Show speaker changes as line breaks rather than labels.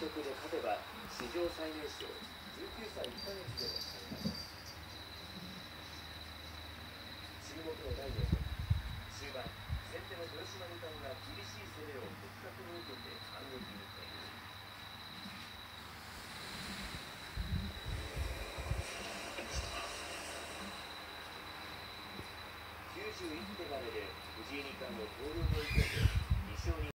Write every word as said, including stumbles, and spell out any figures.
局で勝てば史上最年少じゅうきゅうさいいっかげつでの三冠。注目のだいよん戦終盤、先手の豊島二冠が厳しい攻めを的確に受けて反撃に転じ、きゅうじゅういち手までで藤井二冠の投了の意見